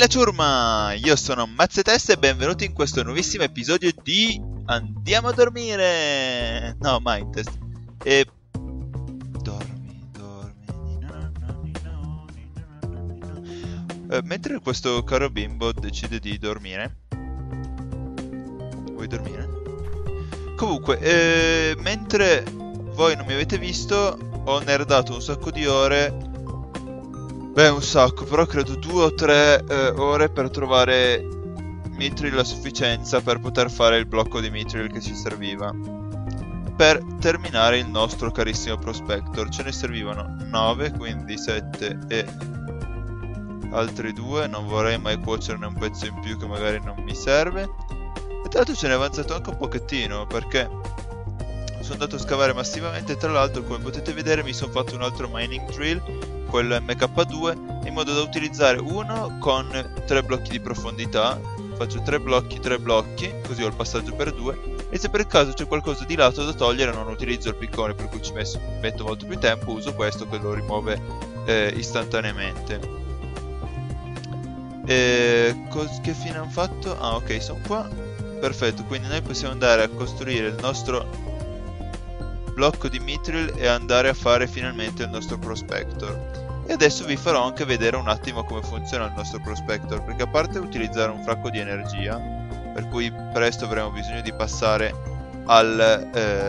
la ciurma! Io sono Mazzetest e benvenuti in questo nuovissimo episodio di Andiamo a dormire! No, Mindtest. E... Dormi. Mentre questo caro bimbo decide di dormire... Vuoi dormire? Comunque, mentre voi non mi avete visto, ho nerdato un sacco di ore. Beh, un sacco, però credo 2 o 3 ore per trovare Mithril a sufficienza per poter fare il blocco di Mithril che ci serviva per terminare il nostro carissimo Prospector. Ce ne servivano 9, quindi 7 e altri 2. Non vorrei mai cuocerne un pezzo in più che magari non mi serve. E tra l'altro ce n'è avanzato anche un pochettino, perché sono andato a scavare massivamente e tra l'altro, come potete vedere, mi sono fatto un altro mining drill, quello MK2, in modo da utilizzare uno con 3 blocchi di profondità. Faccio 3 blocchi, così ho il passaggio per 2, e se per caso c'è qualcosa di lato da togliere non utilizzo il piccone, per cui ci metto molto più tempo, uso questo che lo rimuove istantaneamente. Che fine hanno fatto? Ah, ok, sono qua. Perfetto, quindi noi possiamo andare a costruire il nostro blocco di Mithril e andare a fare finalmente il nostro Prospector. E adesso vi farò anche vedere un attimo come funziona il nostro Prospector, perché a parte utilizzare un fracco di energia, per cui presto avremo bisogno di passare al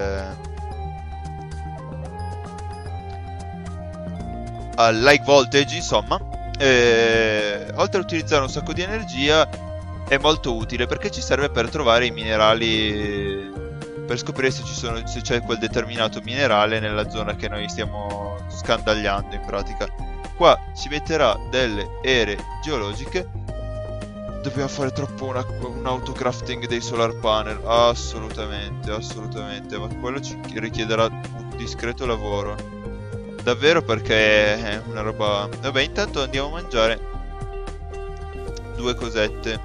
like voltage, insomma, oltre a utilizzare un sacco di energia è molto utile perché ci serve per trovare i minerali, per scoprire se c'è quel determinato minerale nella zona che noi stiamo scandagliando in pratica. Qua ci metterà delle ere geologiche. Dobbiamo fare troppo un autocrafting dei solar panel. Assolutamente, ma quello ci richiederà un discreto lavoro. Davvero, perché è una roba... Vabbè, intanto andiamo a mangiare 2 cosette,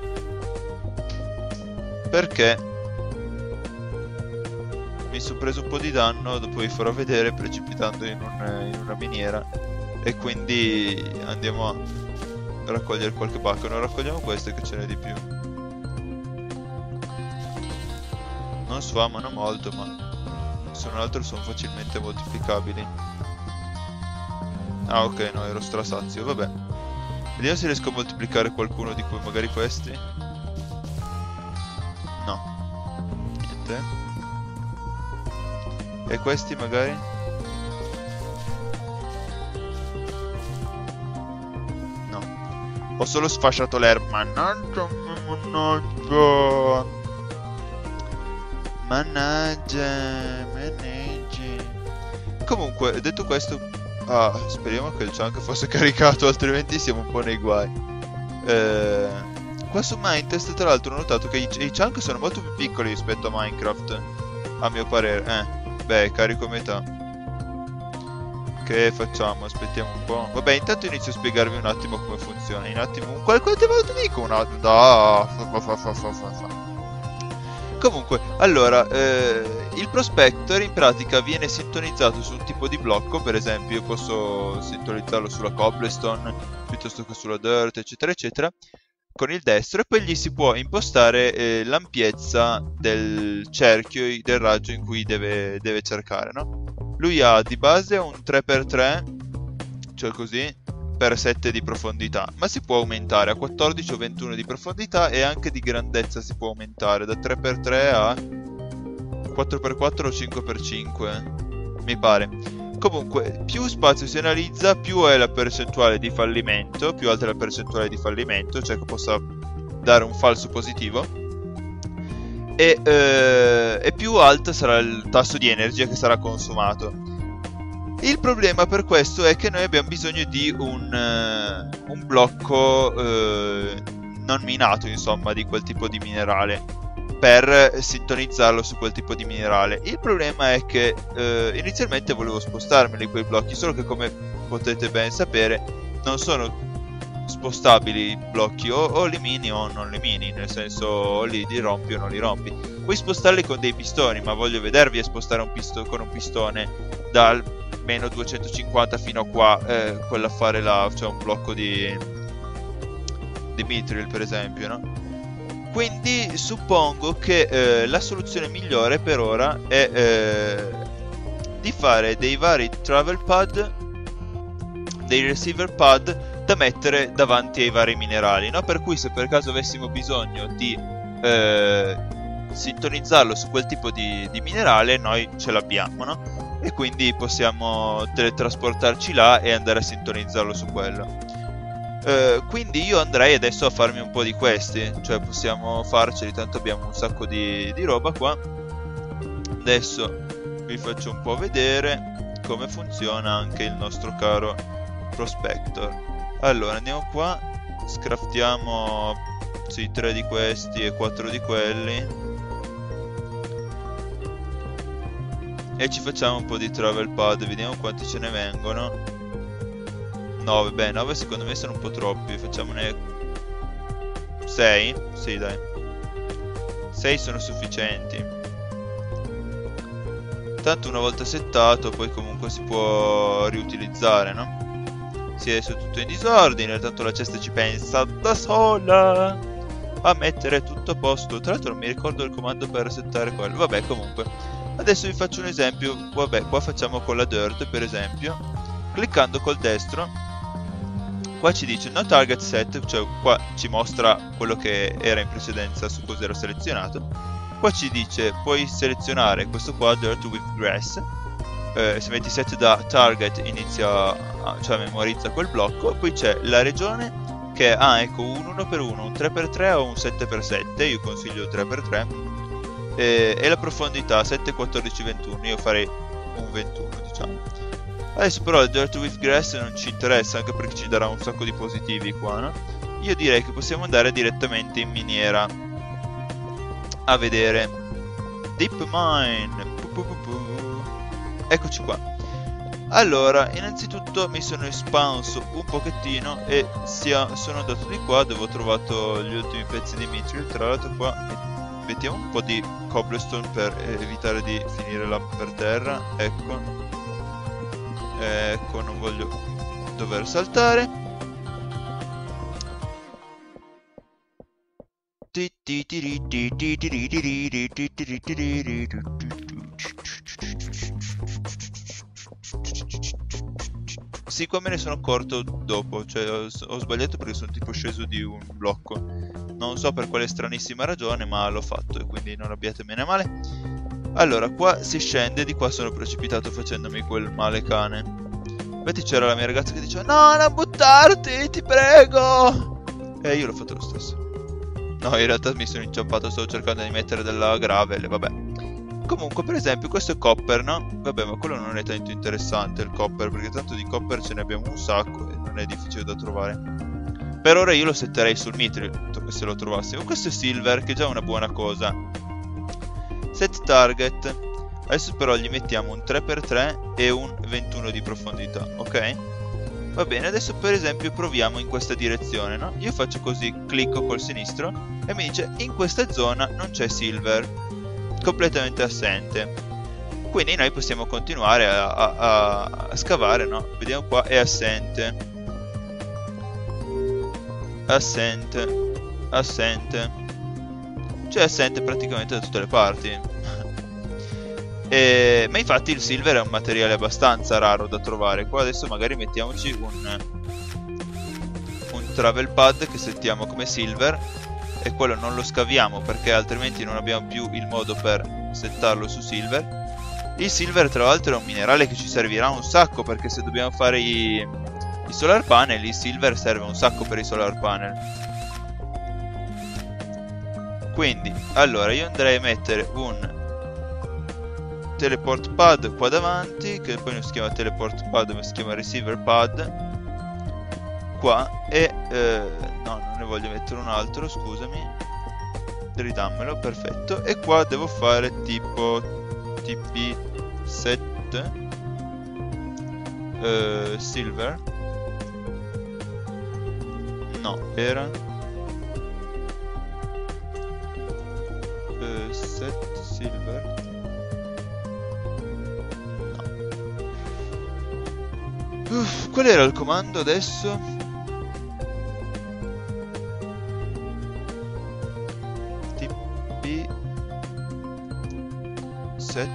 perché mi sono preso un po' di danno, dopo vi farò vedere, precipitando in una miniera, e quindi andiamo a raccogliere qualche bacco. Non raccogliamo queste che ce n'è di più. Non sfamano molto, ma se non altro sono facilmente moltiplicabili. Ah, ok, no, ero strasazio, vabbè. Vediamo se riesco a moltiplicare qualcuno di cui, magari questi. No, niente. E questi magari? No. Ho solo sfasciato l'erba. Mannaggia. Comunque, detto questo, speriamo che il chunk fosse caricato, altrimenti siamo un po' nei guai. Qua su Mindtest, tra l'altro, ho notato che i chunk sono molto più piccoli rispetto a Minecraft, a mio parere. Beh, carico metà. Che facciamo? Aspettiamo un po'. Vabbè, intanto inizio a spiegarvi un attimo come funziona. In attimo... Quante volte dico un attimo? Comunque, allora, il Prospector in pratica viene sintonizzato su un tipo di blocco. Per esempio, io posso sintonizzarlo sulla cobblestone piuttosto che sulla dirt, eccetera, eccetera, con il destro, e poi gli si può impostare l'ampiezza del cerchio, del raggio in cui deve cercare, no? Lui ha di base un 3x3, cioè così, per 7 di profondità, ma si può aumentare a 14 o 21 di profondità, e anche di grandezza si può aumentare da 3x3 a 4x4 o 5x5, mi pare. Comunque, più spazio si analizza, più è la percentuale di fallimento, più alta è la percentuale di fallimento, cioè che possa dare un falso positivo, e più alto sarà il tasso di energia che sarà consumato. Il problema per questo è che noi abbiamo bisogno di un blocco non minato, insomma, di quel tipo di minerale, per sintonizzarlo su quel tipo di minerale. Il problema è che inizialmente volevo spostarmeli quei blocchi, solo che, come potete ben sapere, non sono spostabili i blocchi, o li mini o non li mini, nel senso o li rompi o non li rompi. Puoi spostarli con dei pistoni, ma voglio vedervi a spostare con un pistone dal meno 250 fino a qua, quell'affare là, cioè un blocco di di mithril, per esempio, no? Quindi suppongo che la soluzione migliore per ora è di fare dei vari travel pad, dei receiver pad da mettere davanti ai vari minerali, no? Per cui se per caso avessimo bisogno di sintonizzarlo su quel tipo di minerale, noi ce l'abbiamo, no? E quindi possiamo teletrasportarci là e andare a sintonizzarlo su quello. Quindi io andrei adesso a farmi un po' di questi, cioè possiamo farceli, tanto abbiamo un sacco di roba qua. Adesso vi faccio un po' vedere come funziona anche il nostro caro Prospector. Allora andiamo qua, scraftiamo sì, 3 di questi e 4 di quelli e ci facciamo un po' di travel pad, vediamo quanti ce ne vengono. 9, beh 9 secondo me sono un po' troppi, facciamone 6? Sì dai, 6 sono sufficienti. Tanto una volta settato poi comunque si può riutilizzare, no? Sì, adesso è tutto in disordine, tanto la cesta ci pensa da sola a mettere tutto a posto. Tra l'altro non mi ricordo il comando per settare quello. Vabbè, comunque adesso vi faccio un esempio. Vabbè, qua facciamo con la dirt, per esempio. Cliccando col destro qua ci dice no target set, cioè qua ci mostra quello che era in precedenza su cosa ero selezionato. Qua ci dice puoi selezionare questo qua, dirt with grass. Se metti set da target inizia cioè memorizza quel blocco. Poi c'è la regione che è ecco un 1x1, un 3x3 o un 7x7. Io consiglio il 3x3. E la profondità 7, 14, 21. Io farei un 21, diciamo. Adesso però il dirt with grass non ci interessa, anche perché ci darà un sacco di positivi qua, no? Io direi che possiamo andare direttamente in miniera a vedere. Deep mine. Eccoci qua. Allora, innanzitutto mi sono espanso un pochettino e sono andato di qua dove ho trovato gli ultimi pezzi di mithril. Tra l'altro qua mettiamo un po' di cobblestone per evitare di finire là per terra. Ecco. Ecco, non voglio dover saltare. Sì, qua me ne sono accorto dopo, cioè ho sbagliato perché sono tipo sceso di un blocco. Non so per quale stranissima ragione, ma l'ho fatto e quindi non abbiatemene male. Allora, qua si scende, di qua sono precipitato facendomi quel male cane. Infatti c'era la mia ragazza che diceva no, non buttarti, ti prego. E io l'ho fatto lo stesso. No, in realtà mi sono inciampato, stavo cercando di mettere della gravel, vabbè. Comunque, per esempio, questo è copper, no? Vabbè, ma quello non è tanto interessante, il copper, perché tanto di copper ce ne abbiamo un sacco e non è difficile da trovare. Per ora io lo setterei sul mithril, se lo trovassimo. Questo è silver, che è già una buona cosa. Set target. Adesso però gli mettiamo un 3x3 e un 21 di profondità, ok? Va bene, adesso per esempio proviamo in questa direzione, no? Io faccio così, clicco col sinistro e mi dice in questa zona non c'è silver, completamente assente. Quindi noi possiamo continuare a scavare, no? Vediamo qua, è assente. Assente. Assente. Cioè assente praticamente da tutte le parti. Ma infatti il silver è un materiale abbastanza raro da trovare. Qua adesso magari mettiamoci un travel pad che settiamo come silver. E quello non lo scaviamo perché altrimenti non abbiamo più il modo per settarlo su silver. Il silver tra l'altro è un minerale che ci servirà un sacco, perché se dobbiamo fare i solar panel, il silver serve un sacco per i solar panel. Quindi, allora, io andrei a mettere un teleport pad qua davanti, che poi non si chiama teleport pad ma si chiama receiver pad qua, e no, non ne voglio mettere un altro, scusami, ridammelo, perfetto. E qua devo fare tipo tp set silver, no, era set silver. Qual era il comando adesso? set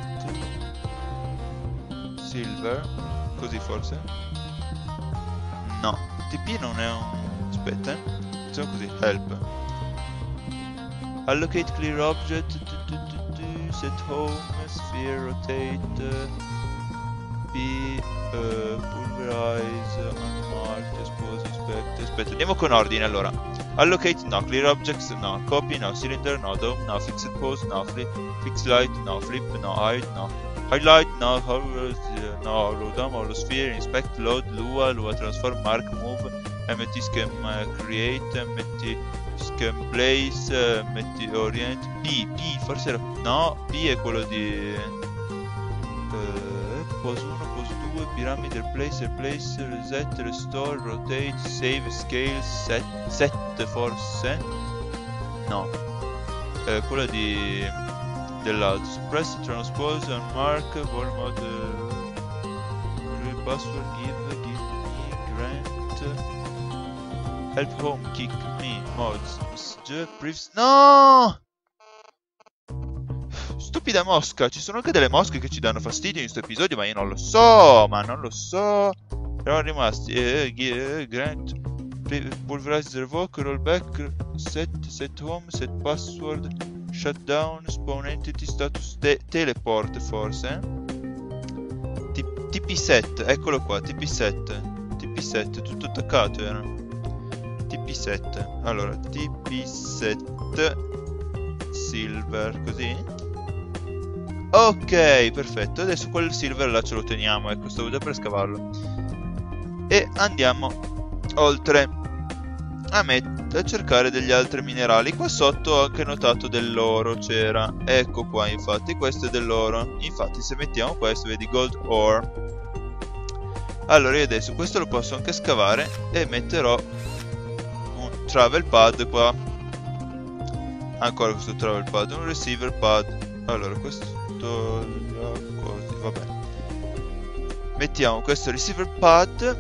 silver, così forse? No, TP non è un... aspetta, facciamo così, help. Allocate clear object, set home, sphere, rotate, P, pulverize, unmarked, expose, inspect. Aspetta, andiamo con ordine allora. Allocate no, clear objects no, copy no, cylinder no, dome no, fixed pose no, fixed light no, flip no, hide no, highlight no, no, hollow dome, hollow sphere, inspect, load, lua, transform, mark, move, mt scheme create, mt scheme place, mt orient, P, forse era... no, P è quello di... pose 1, pose 2, piramide, replace, reset, restore, rotate, save, scale, set forse? No, quella di... dell'altro, suppress, transpose, unmark, wall mode, password, give me, grant, help home, kick me, mods, prefs, no! Stupida mosca, ci sono anche delle mosche che ci danno fastidio in questo episodio, ma io non lo so, Eravamo rimasti, grant, pulverize, revoke, rollback, set home, set password, shutdown, spawn entity, status, teleport forse, TP set, eccolo qua, TP set, tutto attaccato era, TP set, allora, TP set, silver, così. Ok, perfetto, adesso quel silver là ce lo teniamo, ecco, stavo già per scavarlo. E andiamo oltre a cercare degli altri minerali. Qua sotto ho anche notato dell'oro, c'era, ecco qua, infatti, questo è dell'oro. Infatti se mettiamo questo, vedi, gold ore. Allora io adesso questo lo posso anche scavare e metterò un travel pad qua. Ancora questo travel pad, un receiver pad. Allora questo così, vabbè, mettiamo questo receiver pad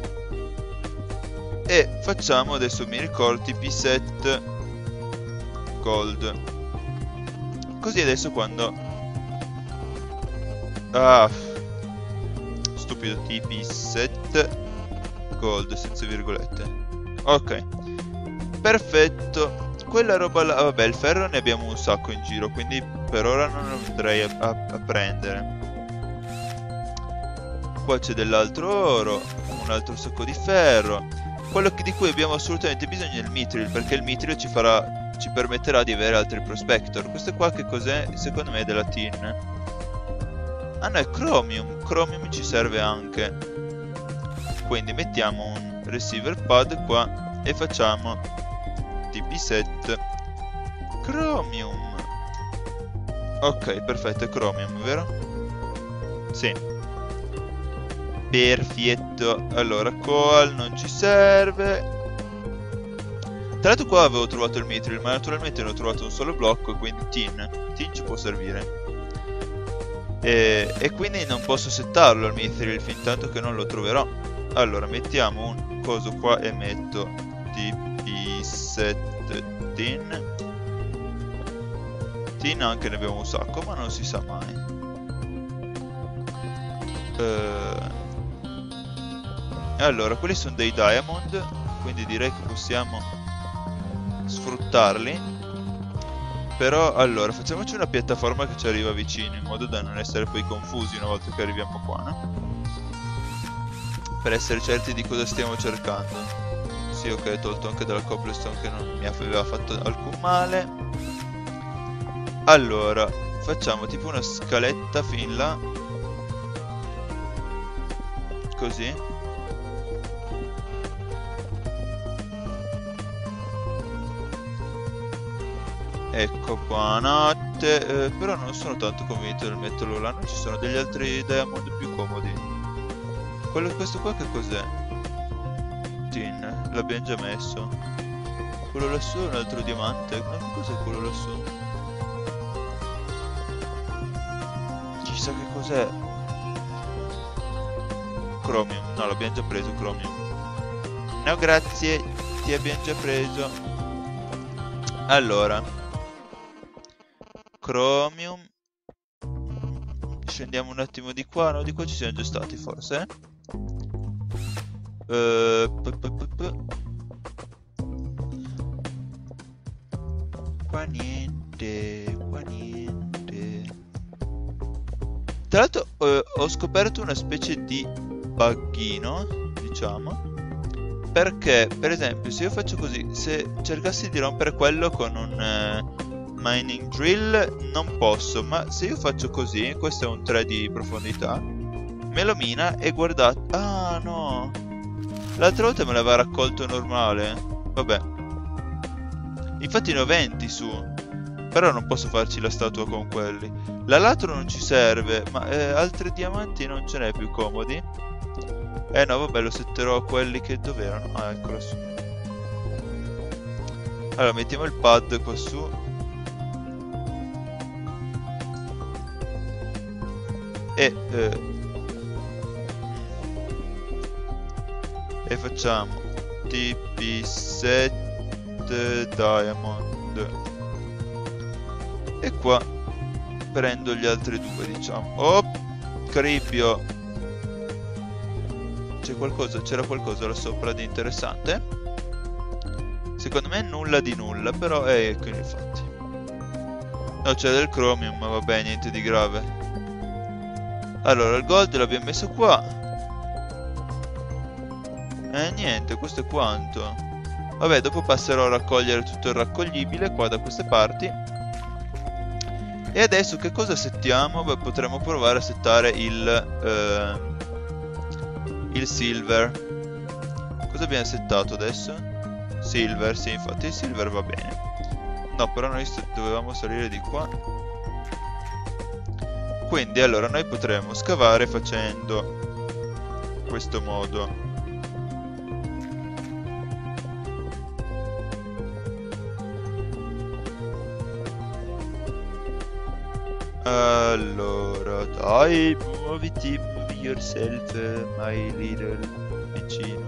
e facciamo, adesso mi ricordo, TP set gold, così adesso quando stupido, TP set gold senza virgolette. Ok, perfetto. Quella roba là, vabbè, il ferro ne abbiamo un sacco in giro, quindi per ora non lo andrei a prendere. Qua c'è dell'altro oro, un altro sacco di ferro. Quello di cui abbiamo assolutamente bisogno è il mithril, perché il mithril ci permetterà di avere altri prospector. Questo qua che cos'è? Secondo me è della tin. Ah no, è chromium. Chromium ci serve anche. Quindi mettiamo un receiver pad qua e facciamo TP set chromium. Ok, perfetto, è chromium, vero? Sì. Perfetto. Allora, coal non ci serve. Tra l'altro qua avevo trovato il mithril, ma naturalmente ne ho trovato un solo blocco, e quindi tin ci può servire. E quindi non posso settarlo al mithril fin tanto che non lo troverò. Allora, mettiamo un coso qua e metto TP set tin. Tin anche ne abbiamo un sacco, ma non si sa mai. Allora, quelli sono dei diamond, quindi direi che possiamo sfruttarli. Però, allora, facciamoci una piattaforma che ci arriva vicino, in modo da non essere poi confusi una volta che arriviamo qua, no? Per essere certi di cosa stiamo cercando. Sì, ok, ho tolto anche dalla cobblestone che non mi aveva fatto alcun male. Allora, facciamo tipo una scaletta fin là. Così. Ecco qua, notte. Però non sono tanto convinto del metterlo là. Non ci sono degli altri diamond più comodi. Questo qua che cos'è? Tin, l'abbiamo già messo. Quello lassù è un altro diamante. No, che cos'è quello lassù? Chissà che cos'è. Chromium, no, l'abbiamo già preso, chromium. No, grazie, ti abbiamo già preso. Allora, chromium. scendiamo un attimo di qua. No, di qua ci siamo già stati forse. Qua niente, qua niente. Tra l'altro ho scoperto una specie di buggino, diciamo. Perché, per esempio, se io faccio così, se cercassi di rompere quello con un mining drill, non posso. Ma se io faccio così, questo è un 3 di profondità, me lo mina e guardate... Ah, no! L'altra volta me l'aveva raccolto normale. Vabbè. Infatti ne ho 20 su. Però non posso farci la statua con quelli. L'alatro non ci serve, ma altri diamanti non ce n'è più comodi. No, vabbè, lo setterò a quelli che dov'erano. Ah, eccolo su. Allora, mettiamo il pad qua su. E facciamo TP7 diamond. E qua prendo gli altri due, diciamo. Oh, Cripio. C'era qualcosa là sopra di interessante? Secondo me nulla di nulla, però ecco, infatti. No, c'è del chromium, ma vabbè, niente di grave. Allora, il gold l'abbiamo messo qua. Niente, questo è quanto. Vabbè, dopo passerò a raccogliere tutto il raccoglibile qua da queste parti. E adesso che cosa settiamo? Beh, potremmo provare a settare il silver. Cosa abbiamo settato adesso? Silver, sì, infatti il silver va bene. No, però noi dovevamo salire di qua. Quindi allora noi potremmo scavare facendo questo modo. Allora, dai, muoviti, move yourself, my little vicino.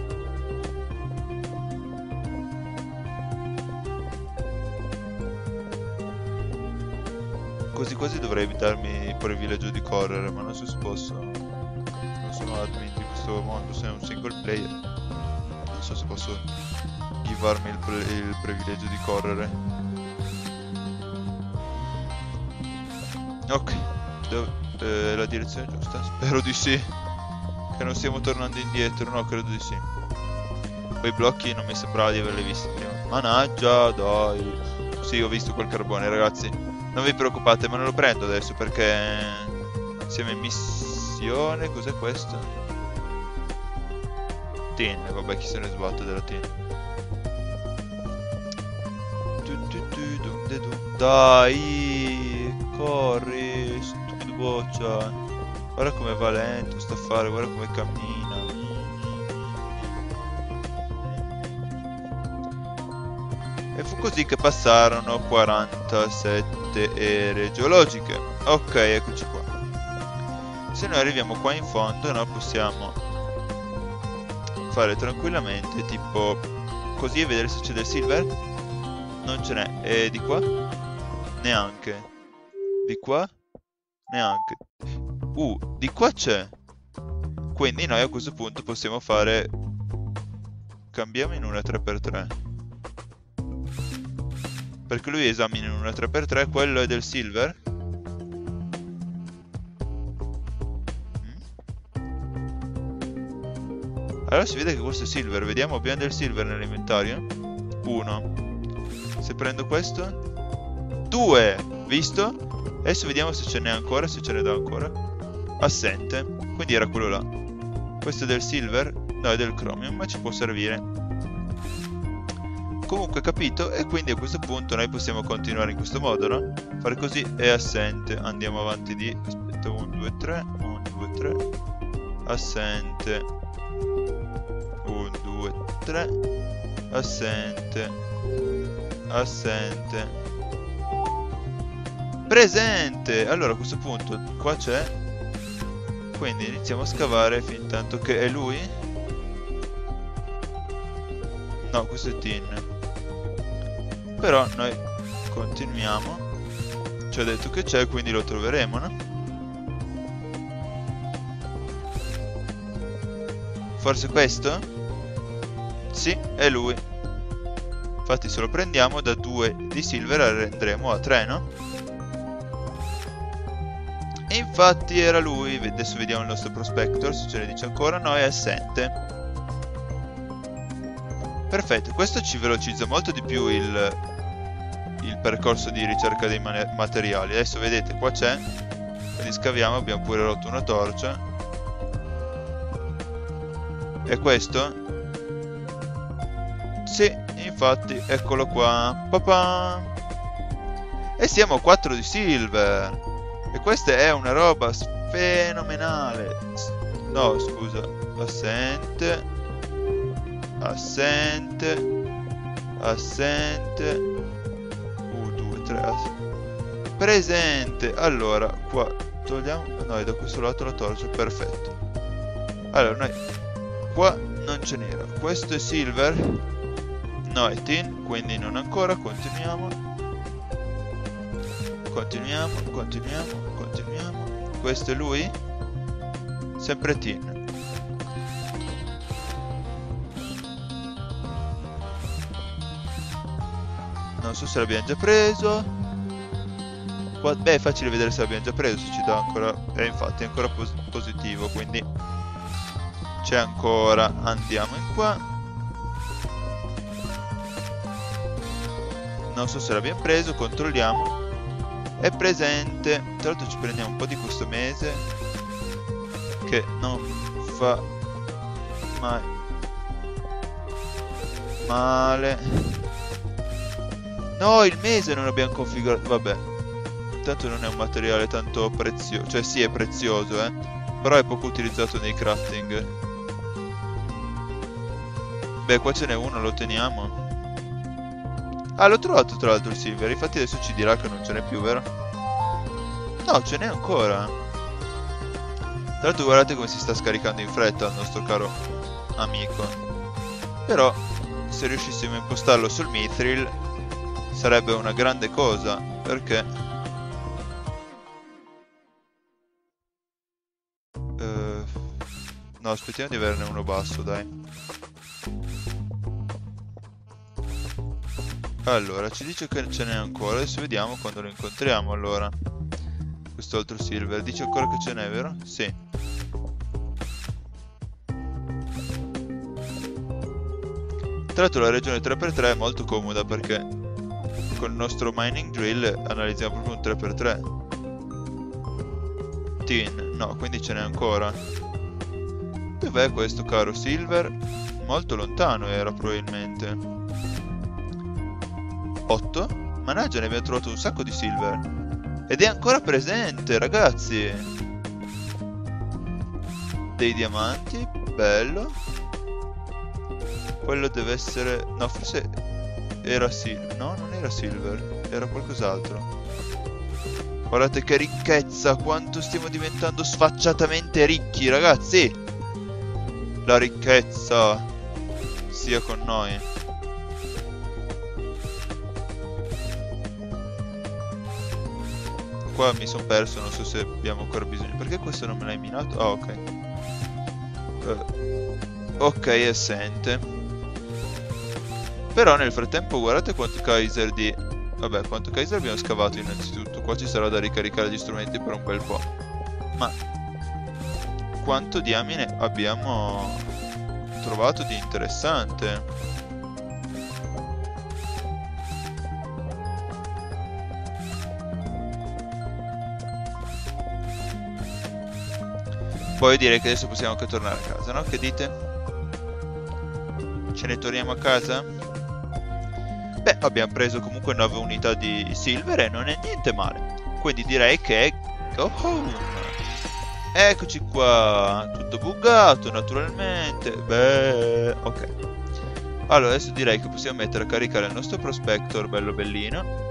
Quasi quasi dovrei darmi il privilegio di correre, ma non so se posso. Non sono admin di questo mondo, sono un single player. Non so se posso givarmi il privilegio di correre. Ok, la direzione giusta? Spero di sì. Che non stiamo tornando indietro, no, credo di sì. Quei blocchi non mi sembrava di averli visti prima. Mannaggia, dai. Sì, ho visto quel carbone, ragazzi. Non vi preoccupate, ma non lo prendo adesso perché siamo in missione. Cos'è questo? Tin, vabbè, chi se ne sbatte della tin. Dai, corri, stupido boccia. Guarda come va lento sta affare, guarda come cammina. E fu così che passarono 47 ere geologiche. Ok, eccoci qua. Se noi arriviamo qua in fondo, noi possiamo fare tranquillamente tipo così e vedere se c'è del silver. Non ce n'è. E di qua? Neanche. Di qua? Neanche. Di qua c'è. Quindi noi a questo punto possiamo fare... Cambiamo in una 3x3. Perché lui esamina in una 3x3. Quello è del silver. Allora si vede che questo è silver. Vediamo, abbiamo del silver nell'inventario. 1. Se prendo questo 2, visto? Adesso vediamo se ce n'è ancora, se ce ne dà ancora. Assente, quindi era quello là. Questo è del silver? No, è del chromium, ma ci può servire. Comunque capito, e quindi a questo punto noi possiamo continuare in questo modo, no? Fare così è assente. Andiamo avanti di... Aspetta, 1, 2, 3, 1, 2, 3. Assente. 1, 2, 3. Assente. Assente. Presente. Allora a questo punto qua c'è. Quindi iniziamo a scavare fin tanto che è lui. No, questo è tin. Però noi continuiamo. Ci ha detto che c'è, quindi lo troveremo, no? Forse questo? Sì, è lui. Infatti se lo prendiamo da 2 di silver andremo a 3, no? E infatti era lui. Adesso vediamo il nostro prospector, se ce ne dice ancora. No, è assente. Perfetto, questo ci velocizza molto di più il percorso di ricerca dei materiali. Adesso vedete, qua c'è. Quindi scaviamo, abbiamo pure rotto una torcia. E questo? Sì, infatti, eccolo qua. Papà! E siamo a 4 di silver. E questa è una roba fenomenale. No, scusa. Assente. Assente. Assente. 2, 3. Presente. Allora, qua togliamo. No, è da questo lato la torcia. Perfetto. Allora, noi qua non ce n'era. Questo è silver. No, è tin. Quindi non ancora. Continuiamo. Continuiamo, continuiamo, continuiamo. Questo è lui? Sempre tin. Non so se l'abbiamo già preso. Qua, beh, è facile vedere se l'abbiamo già preso, se ci dà ancora. Infatti è ancora positivo, quindi c'è ancora. Andiamo in qua. Non so se l'abbiamo preso, controlliamo. È presente. Tra l'altro ci prendiamo un po' di questo mese, che non fa mai male. No, il mese non abbiamo configurato. Vabbè, tanto non è un materiale tanto prezioso. Cioè sì, è prezioso, però è poco utilizzato nei crafting. Beh, qua ce n'è uno, lo teniamo. Ah, l'ho trovato tra l'altro il silver. Infatti adesso ci dirà che non ce n'è più, vero? No, ce n'è ancora. Tra l'altro guardate come si sta scaricando in fretta il nostro caro amico. Però se riuscissimo a impostarlo sul mithril sarebbe una grande cosa, perché no, aspettiamo di averne uno basso, dai. Allora, ci dice che ce n'è ancora. Adesso vediamo quando lo incontriamo, allora. Questo altro silver. Dice ancora che ce n'è, vero? Sì. Tra l'altro la regione 3x3 è molto comoda, perché con il nostro mining drill analizziamo proprio un 3x3. Tin. No, quindi ce n'è ancora. Dov'è questo caro silver? Molto lontano era probabilmente. 8? Mannaggia, ne abbiamo trovato un sacco di silver. Ed è ancora presente, ragazzi. Dei diamanti, bello. Quello deve essere. No, forse era silver. No, non era silver, era qualcos'altro. Guardate che ricchezza, quanto stiamo diventando sfacciatamente ricchi, ragazzi. La ricchezza sia con noi. Qua mi sono perso, non so se abbiamo ancora bisogno. Perché questo non me l'hai minato? Ah, ok. Ok, è assente. Però nel frattempo guardate quanto Kaiser di. Vabbè, quanto Kaiser abbiamo scavato innanzitutto. Qua ci sarà da ricaricare gli strumenti per un bel po'. Ma quanto diamine abbiamo trovato di interessante. Poi direi che adesso possiamo anche tornare a casa, no? Che dite? Ce ne torniamo a casa? Beh, abbiamo preso comunque 9 unità di silver e non è niente male. Quindi direi che go home. Eccoci qua. Tutto buggato naturalmente. Beh, ok. Allora adesso direi che possiamo mettere a caricare il nostro prospector bello bellino.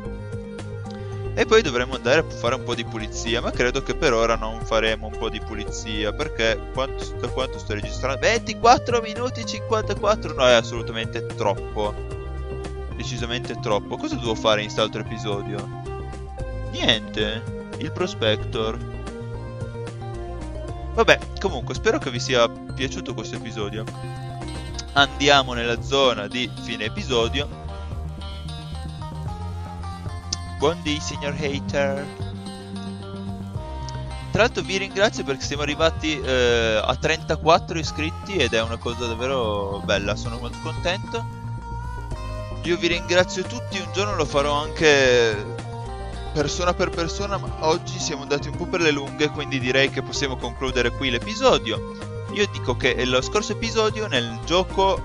E poi dovremo andare a fare un po' di pulizia. Ma credo che per ora non faremo un po' di pulizia, perché da quanto sto registrando? 24 minuti e 54. No, è assolutamente troppo. Decisamente troppo. Cosa devo fare in quest'altro episodio? Niente. Il prospector. Vabbè, comunque, spero che vi sia piaciuto questo episodio. Andiamo nella zona di fine episodio. Buondì, signor hater. Tra l'altro vi ringrazio perché siamo arrivati a 34 iscritti ed è una cosa davvero bella, sono molto contento. Io vi ringrazio tutti, un giorno lo farò anche persona per persona, ma oggi siamo andati un po' per le lunghe, quindi direi che possiamo concludere qui l'episodio. Io dico che lo scorso episodio nel gioco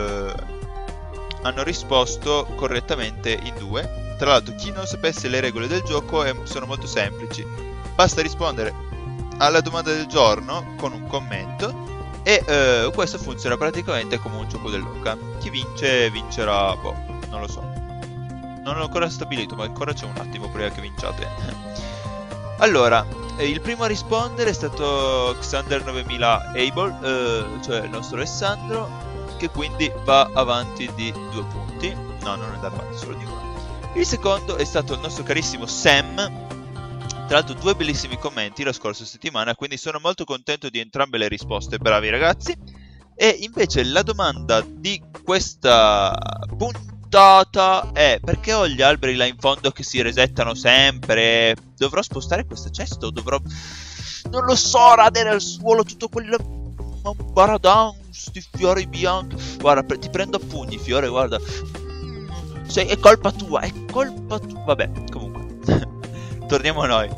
hanno risposto correttamente in 2. Tra l'altro, chi non sapesse le regole del gioco sono molto semplici. Basta rispondere alla domanda del giorno con un commento e questo funziona praticamente come un gioco dell'oca. Chi vince vincerà, boh, non lo so. Non l'ho ancora stabilito, ma ancora c'è un attimo prima che vinciate. Allora, il primo a rispondere è stato Xander9000able, cioè il nostro Alessandro, che quindi va avanti di 2 punti. No, non è andato avanti, solo di 1. Il secondo è stato il nostro carissimo Sam. Tra l'altro 2 bellissimi commenti la scorsa settimana, quindi sono molto contento di entrambe le risposte, bravi ragazzi. E invece la domanda di questa puntata è: perché ho gli alberi là in fondo che si resettano sempre? Dovrò spostare questo cesto? Dovrò, non lo so, radere al suolo tutto quello baradan, sti fiori bianchi. Guarda, ti prendo a pugni, fiore, guarda. È colpa tua, è colpa tua. Vabbè, comunque torniamo a noi.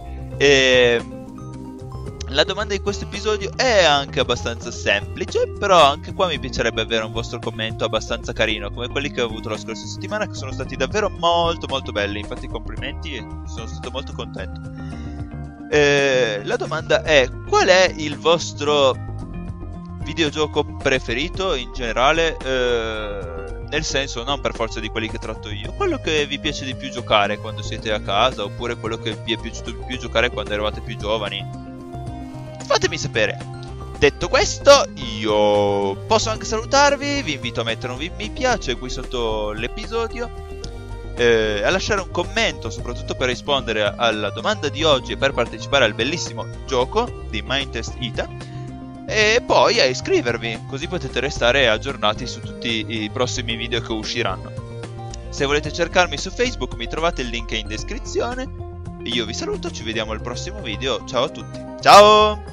La domanda di questo episodio è anche abbastanza semplice, però anche qua mi piacerebbe avere un vostro commento abbastanza carino, come quelli che ho avuto la scorsa settimana, che sono stati davvero molto molto belli. Infatti complimenti, e sono stato molto contento. La domanda è: qual è il vostro videogioco preferito in generale? Nel senso, non per forza di quelli che tratto io, quello che vi piace di più giocare quando siete a casa, oppure quello che vi è piaciuto di più giocare quando eravate più giovani. Fatemi sapere. Detto questo, io posso anche salutarvi. Vi invito a mettere un mi piace qui sotto l'episodio, a lasciare un commento, soprattutto per rispondere alla domanda di oggi e per partecipare al bellissimo gioco di Mindtest Ita, e poi a iscrivervi, così potete restare aggiornati su tutti i prossimi video che usciranno. Se volete cercarmi su Facebook mi trovate, il link è in descrizione. Io vi saluto, ci vediamo al prossimo video. Ciao a tutti. Ciao!